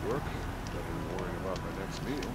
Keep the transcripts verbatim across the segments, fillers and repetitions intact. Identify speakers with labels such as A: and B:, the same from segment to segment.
A: work. Better than worrying about my next meal.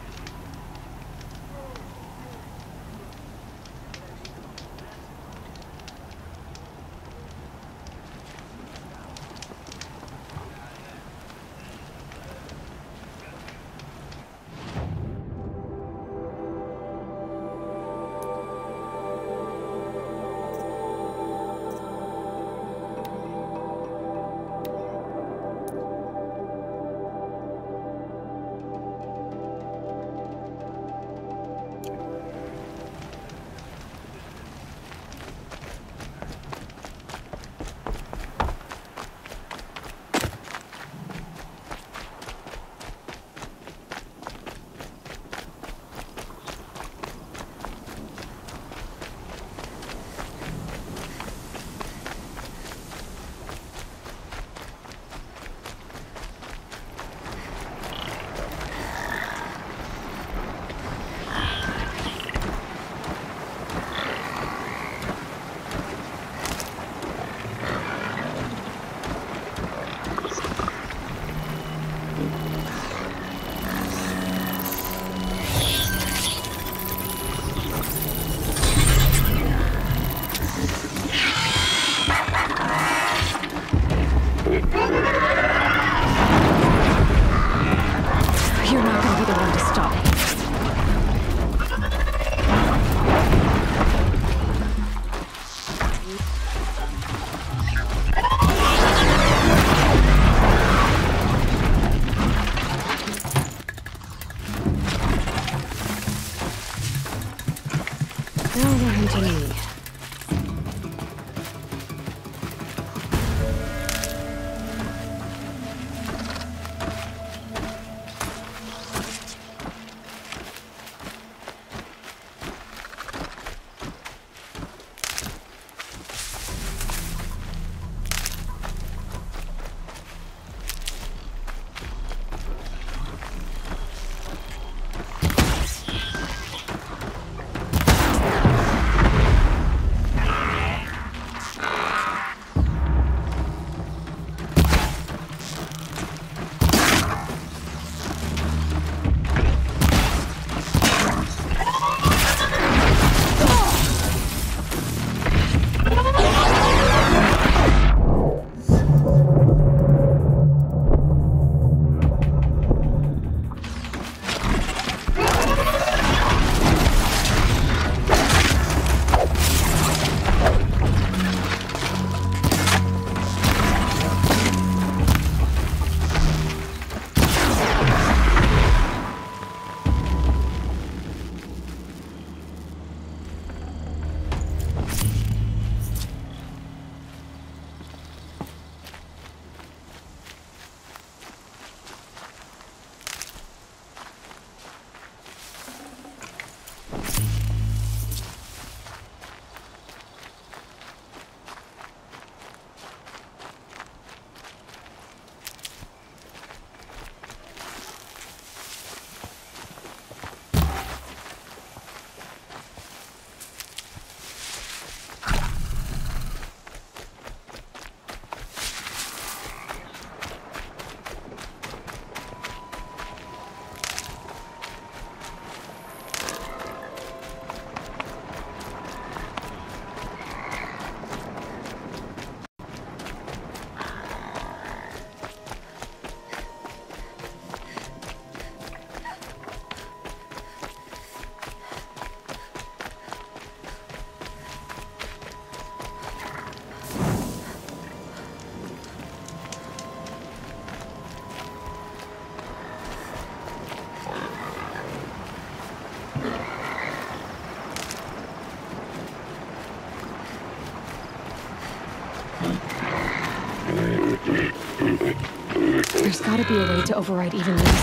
B: There's gotta be a way to override even these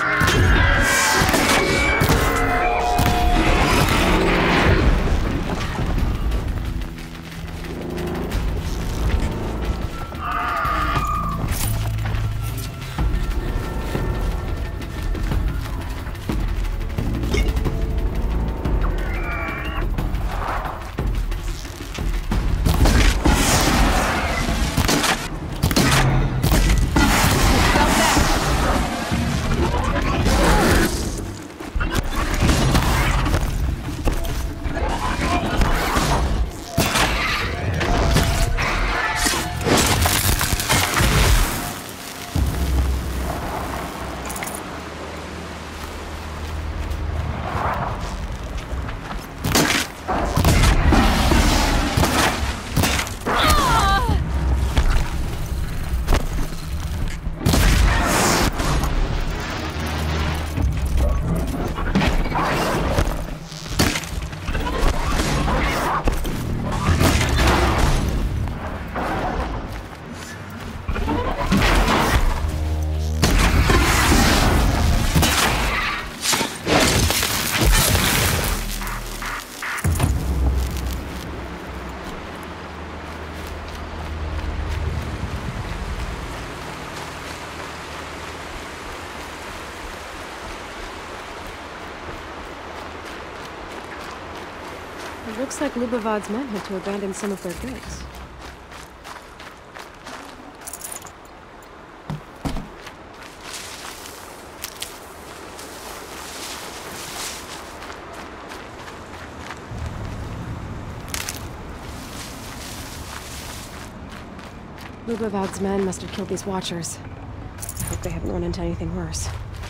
B: things. It looks like Lubavad's men had to abandon some of their goods. Lubavad's men must have killed these Watchers. I hope they haven't run into anything worse.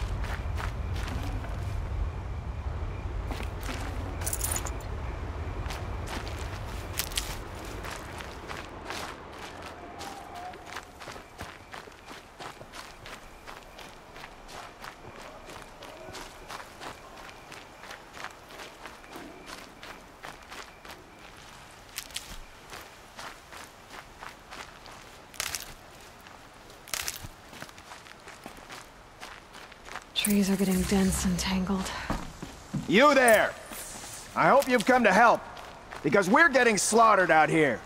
B: Trees are getting dense and tangled.
C: You there! I hope you've come to help, because we're getting slaughtered out here.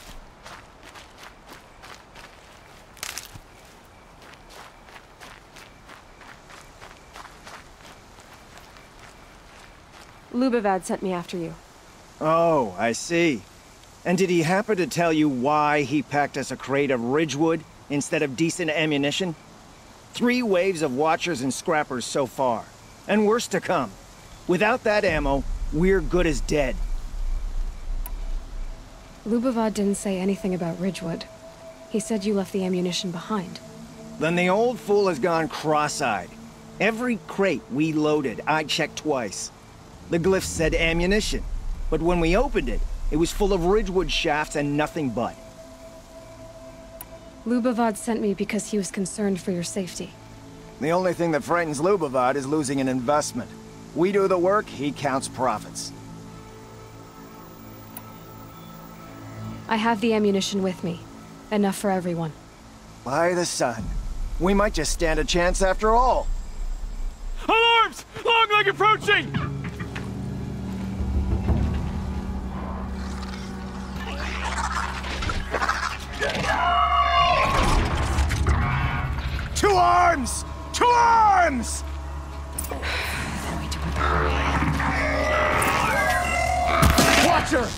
B: Lubavad sent me after you.
C: Oh, I see. And did he happen to tell you why he packed us a crate of Ridgewood instead of decent ammunition? Three waves of Watchers and Scrappers so far, and worse to come. Without that ammo, we're good as dead.
B: Lubavad didn't say anything about Ridgewood. He said you left the ammunition behind.
C: Then the old fool has gone cross-eyed. Every crate we loaded, I checked twice. The glyph said ammunition, but when we opened it, it was full of Ridgewood shafts and nothing but.
B: Lubavad sent me because he was concerned for your safety.
C: The only thing that frightens Lubavad is losing an investment. We do the work, he counts profits.
B: I have the ammunition with me. Enough for everyone.
C: By the sun. We might just stand a chance after all.
D: Alarms! Longleg approaching!
C: Two arms! Two arms!
B: Then we do it.
C: Watcher!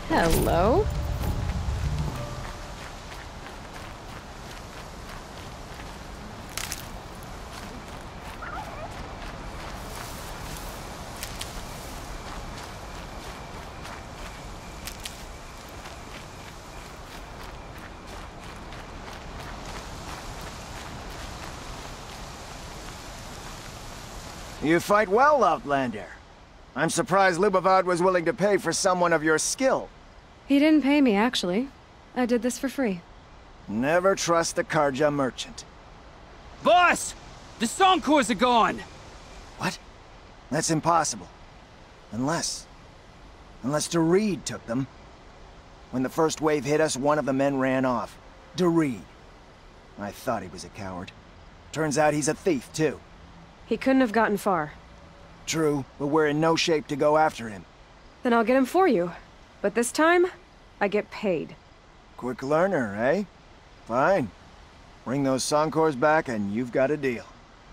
B: Hello?
C: You fight well, Outlander. I'm surprised Lubavad was willing to pay for someone of your skill.
B: He didn't pay me, actually. I did this for free.
C: Never trust the Karja merchant.
E: Boss! The Songcores are gone!
C: What? That's impossible. Unless... Unless Doreed took them. When the first wave hit us, one of the men ran off. Doreed. I thought he was a coward. Turns out he's a thief, too.
B: He couldn't have gotten far.
C: True, but we're in no shape to go after him.
B: Then I'll get him for you. But this time, I get paid.
C: Quick learner, eh? Fine. Bring those Songcores back and you've got a deal.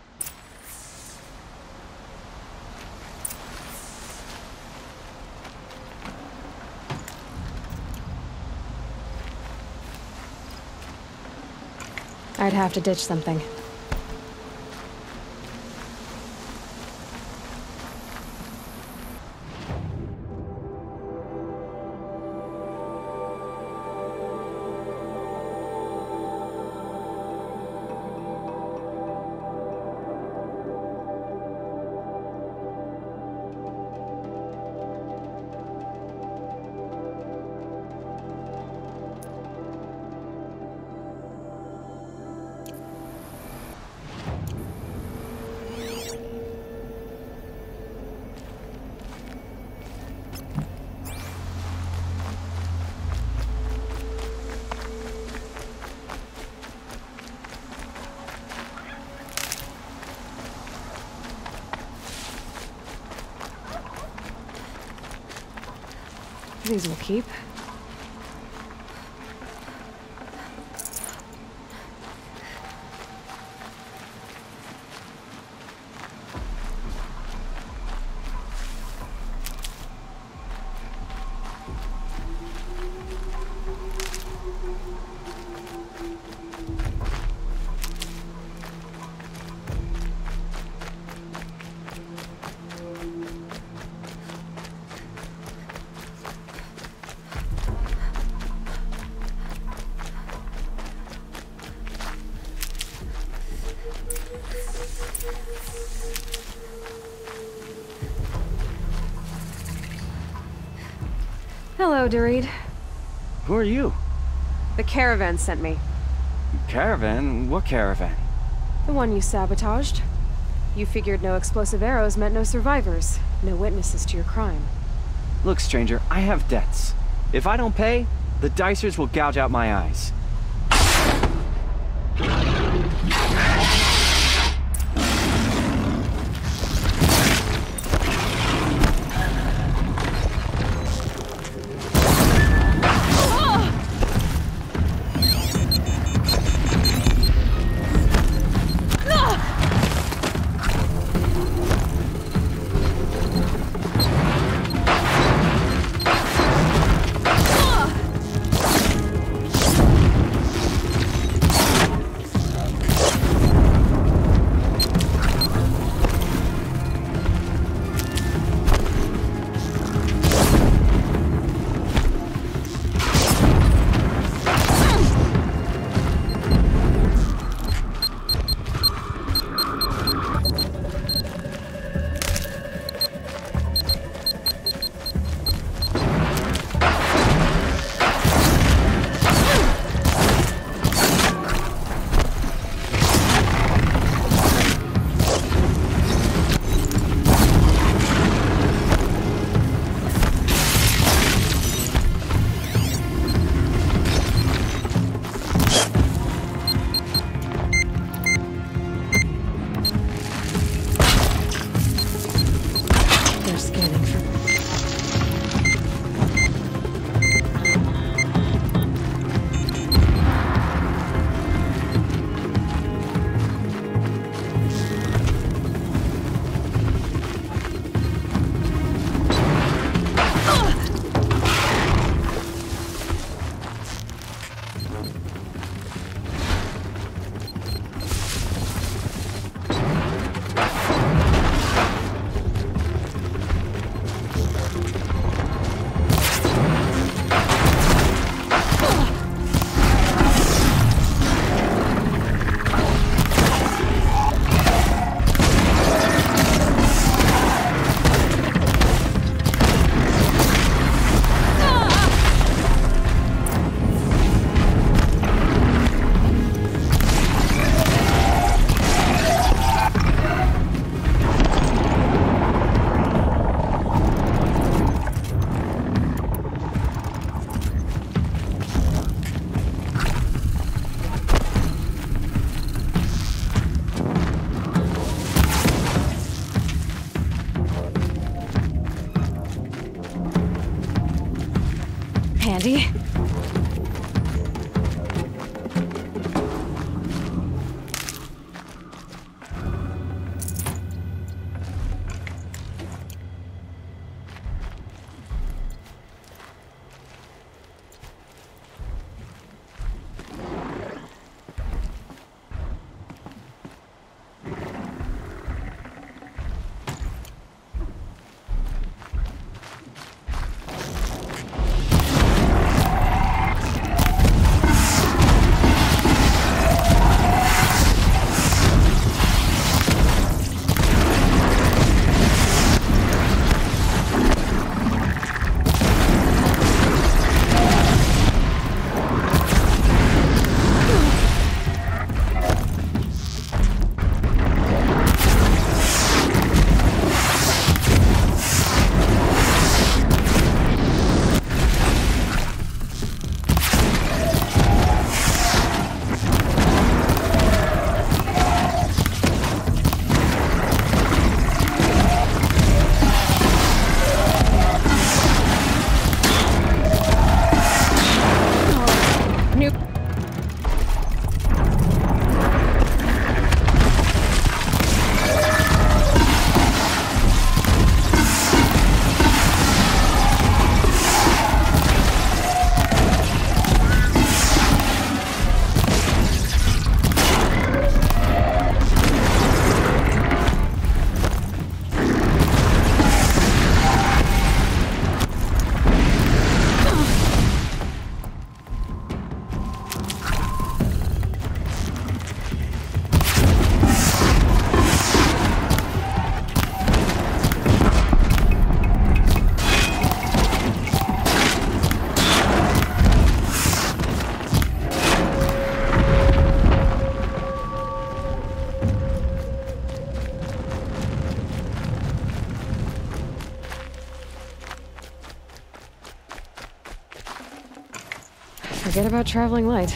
B: I'd have to ditch something. These will keep. Hello, Doreed.
E: Who are you?
B: The caravan sent me.
E: Caravan? What caravan?
B: The one you sabotaged. You figured no explosive arrows meant no survivors, no witnesses to your crime.
E: Look, stranger, I have debts. If I don't pay, the Dicers will gouge out my eyes.
B: Handy. Forget about traveling light.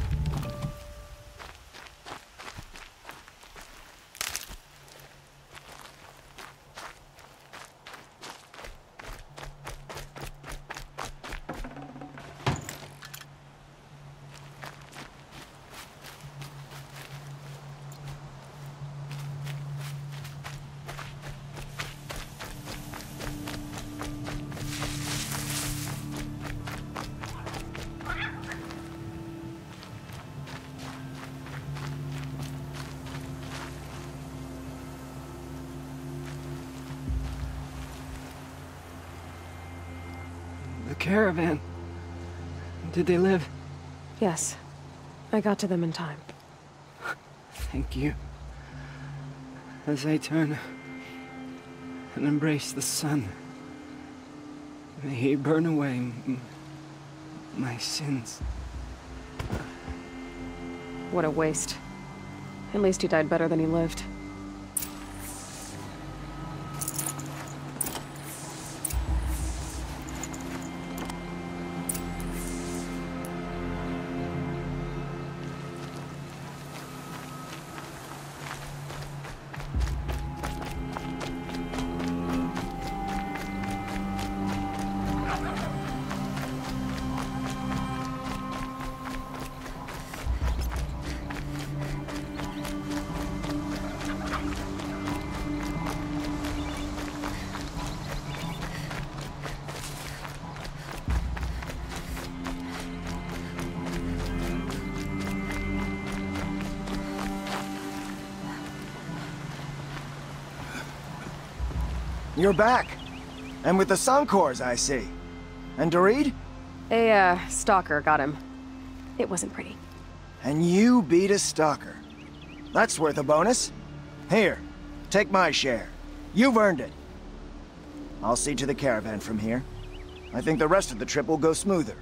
E: The caravan. Did they live?
B: Yes. I got to them in time.
E: Thank you. As I turn and embrace the sun, may he burn away m my sins.
B: What a waste. At least he died better than he lived.
C: You're back. And with the Suncors, I see. And Dorid?
B: A, uh, stalker got him. It wasn't pretty.
C: And you beat a stalker. That's worth a bonus. Here, take my share. You've earned it. I'll see to the caravan from here. I think the rest of the trip will go smoother.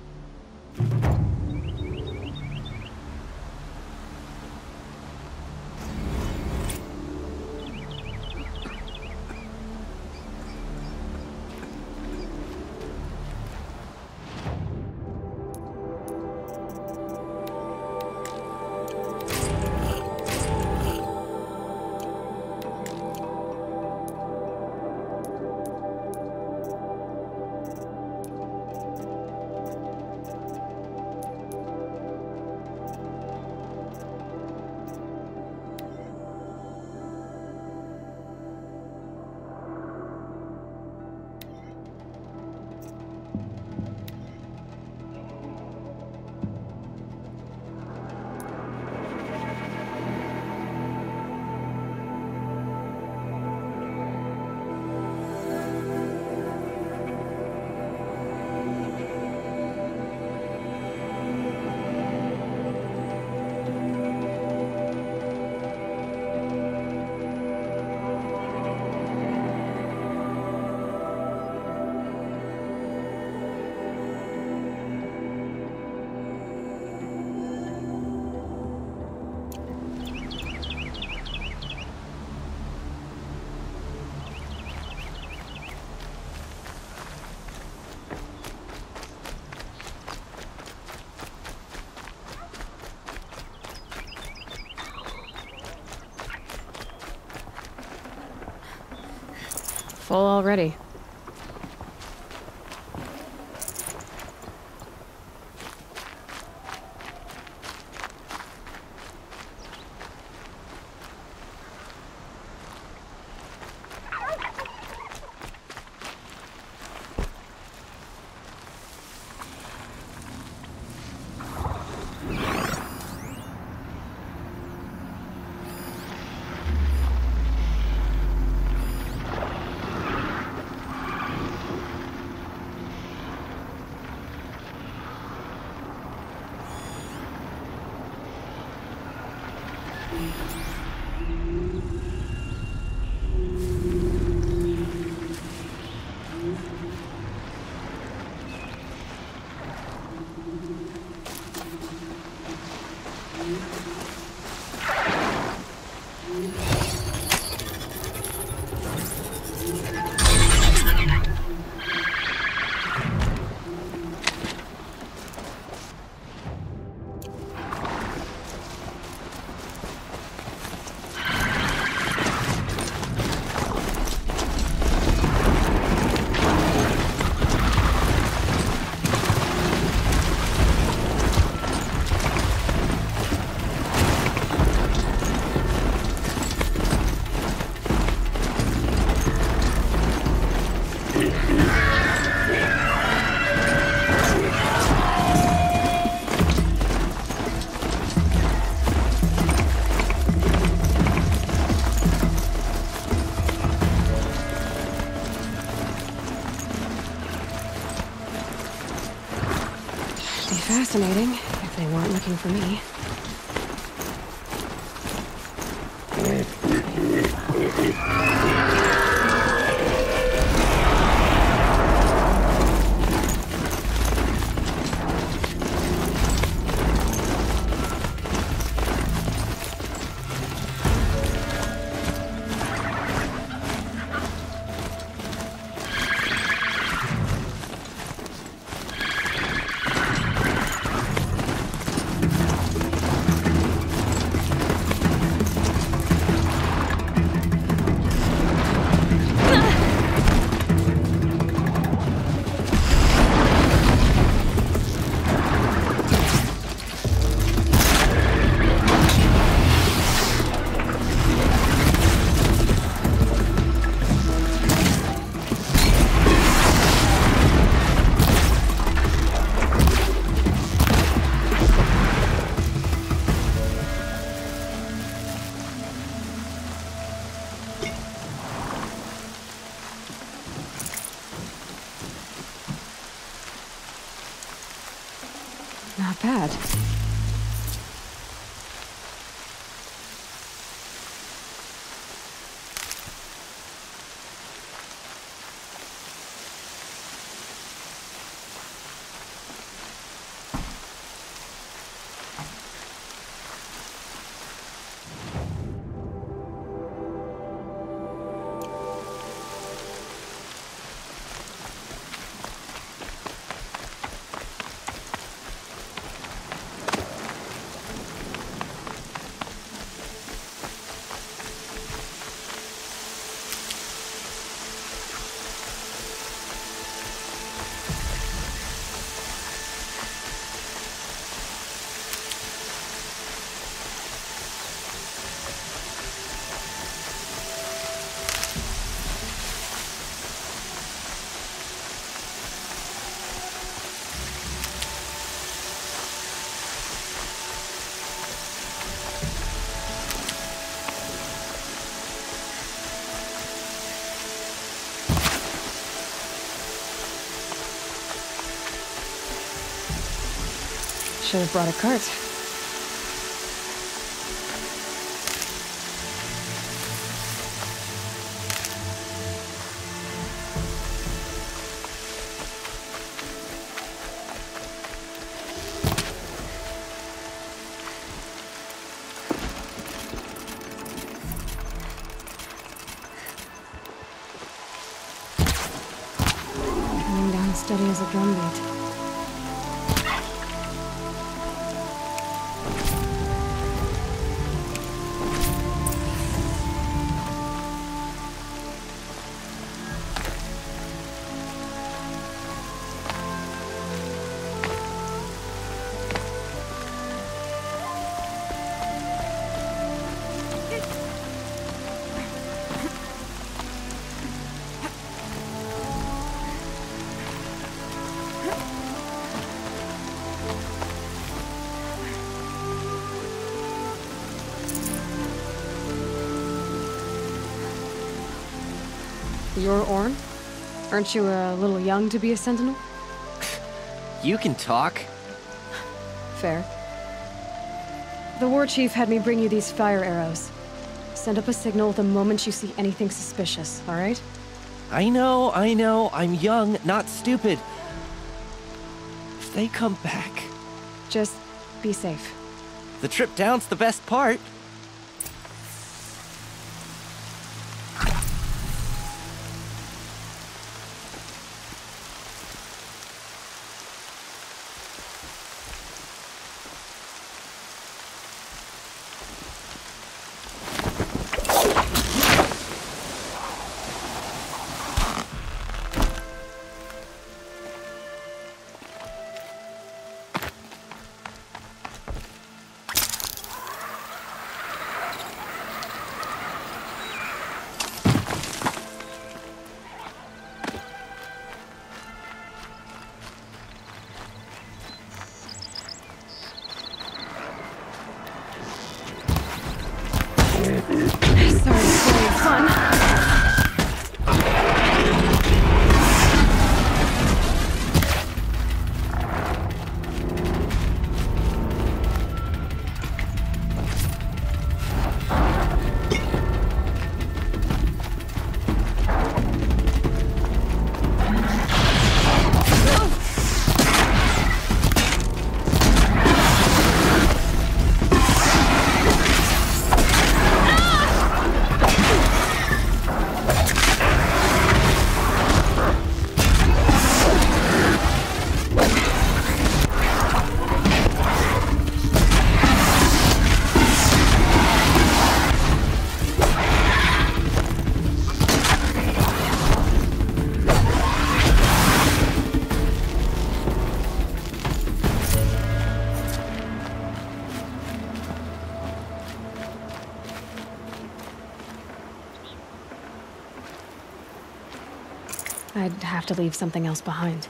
B: Full already. Fascinating, if they weren't looking for me. should have brought a cart. Coming down steady as a drumbeat. You're Orn? Aren't you a little young to be a sentinel?
E: You can talk.
B: Fair. The war chief had me bring you these fire arrows. Send up a signal the moment you see anything suspicious, all right?
E: I know, I know. I'm young, not stupid. If they come back...
B: Just be safe.
E: The trip down's the best part.
B: Sorry to spoil your fun. I'd have to leave something else behind.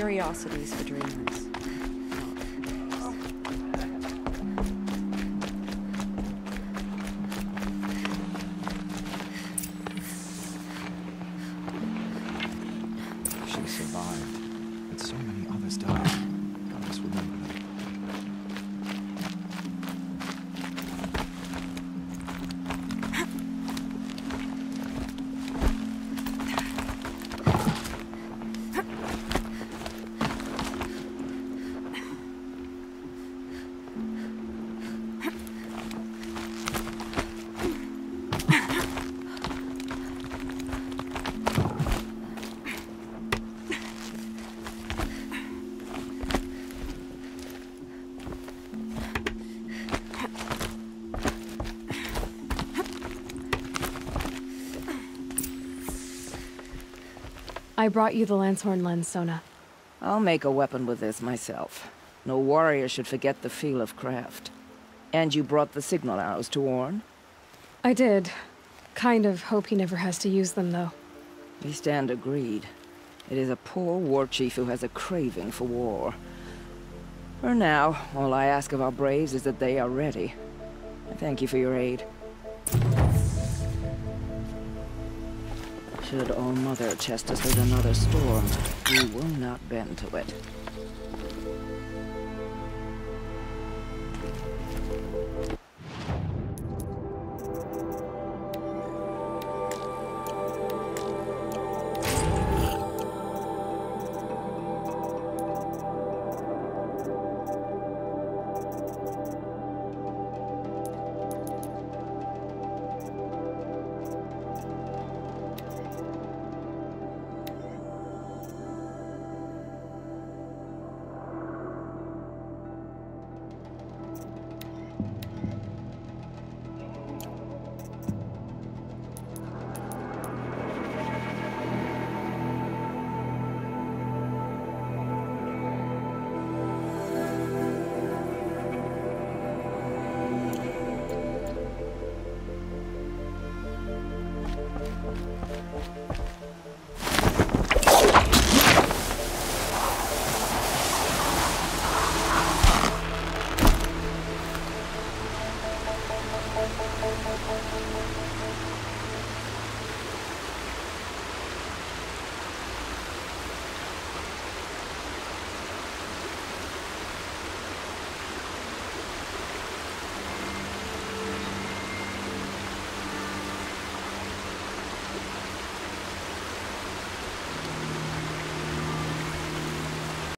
F: Curiosities for dreamers.
G: She survived, but so many others died. I must remember that.
B: I brought you the Lancehorn lens, Sona.
F: I'll make a weapon with this myself. No warrior should forget the feel of craft. And you brought the signal arrows to Orn?
B: I did. Kind of hope he never has to use them, though.
F: We stand agreed. It is a poor war chief who has a craving for war. For now, all I ask of our braves is that they are ready. I thank you for your aid. Should All-Mother Chestus hurt another storm, we will not bend to it.